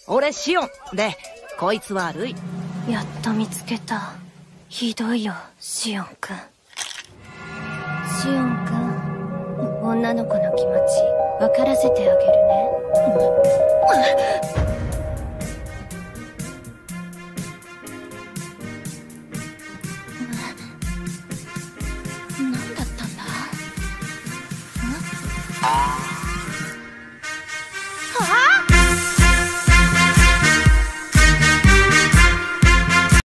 俺シオンで、こいつはルイ。 やっと見つけた。ひどいよ、シオンくん。シオンくん、女の子の気持ち分からせてあげるね。